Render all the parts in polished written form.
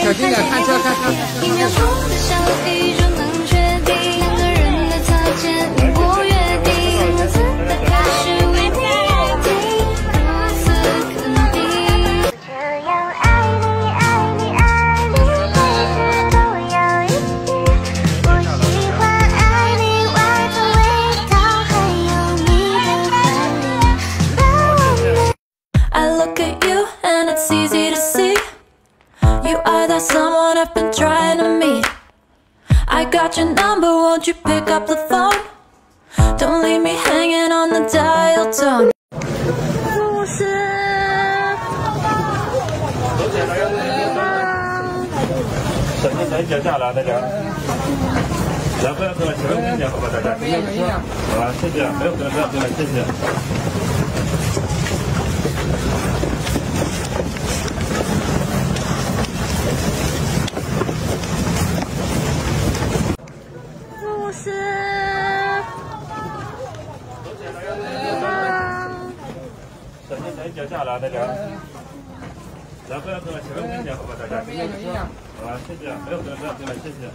小心点，看车，看车。 一秒钟的小雨就能决定两个人的擦肩，你我约定，文字的开始为你而定，如此肯定。这样爱你，爱你，爱你，每日都要一点。我喜欢爱你，外套味道还有你的怀里，把我们。I look at you and it's easy to see. You are that someone I've been trying to meet. I got your number, won't you pick up the phone? Don't leave me hanging on the dial tone. 故事。 手机在脚下了，大家。来，不要跟了，前面跟讲好吧，大家。好吧，谢谢，不要跟了，不要跟了，谢谢。手机在脚下了，大家。来，不要跟了，前面跟讲好吧，大家。好吧，谢谢，不要跟了，不要跟了，谢谢。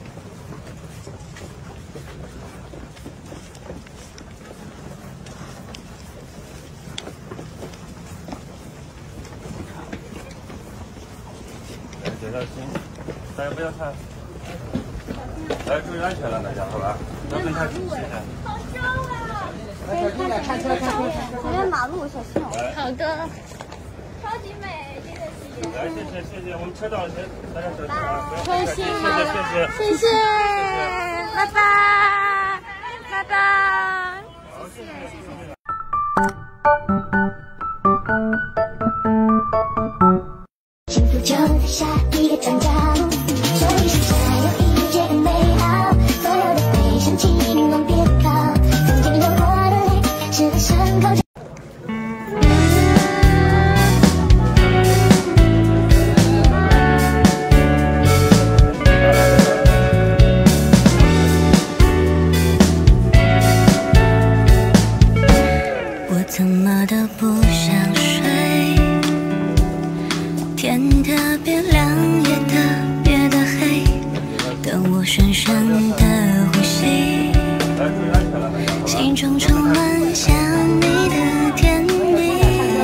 来，脚下心，大家不要看。来，注意安全了，大家，好吧？不要跟下去，谢谢。 好重啊！小心点，看车，看车。 前面马路，小心哦。 好的。 超级美，这个是。 来，谢谢，谢谢，我们车到了，大家小心啊！不要开心吗？ 谢谢， 拜拜，拜拜。谢谢，谢谢。 幸福就在下一个转角，这一世下有一切更美好，所有的悲伤请你往别靠，曾经你流过的泪，是在深口。 我怎么都不想睡，天特别亮，夜特别的黑，等我深深的呼吸，心中充满想你的甜蜜。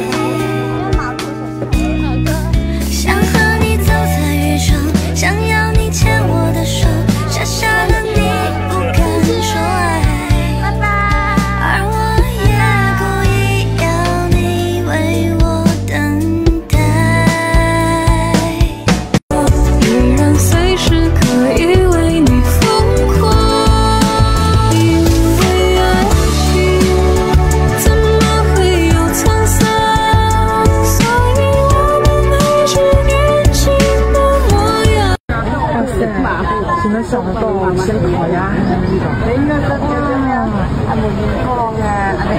想和你走在雨中，想要你牵我的手，傻傻的你不敢说爱。而我也故意要你为我等待，依然随时可以为你疯狂，因为爱情怎么会有沧桑，所以我们还是年轻的模样。 哇塞，只能想得到辛苦呀！你呢？哇，阿妹健康啊，阿妹。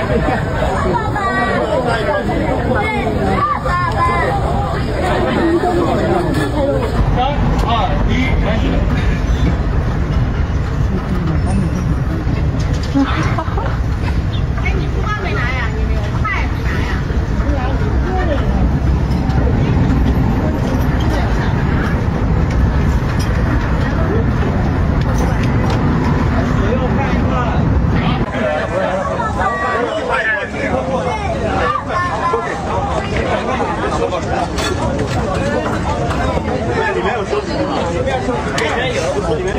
3、2、1，开始。 哎，你护照没拿呀？你没有，快拿呀！ 左右看一看。里面有收拾的吗？里面有，里面。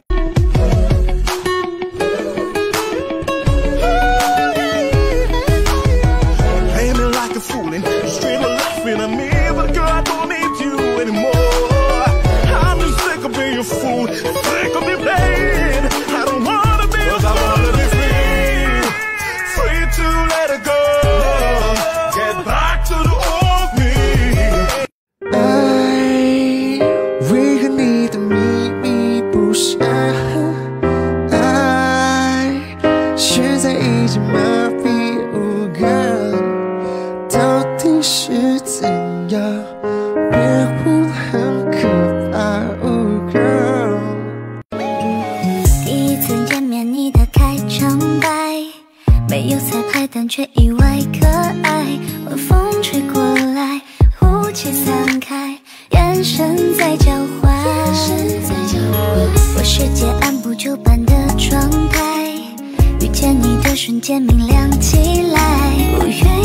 没有彩排，但却意外可爱。晚风吹过来，雾气散开，眼神在交换。 瞬间明亮起来，五月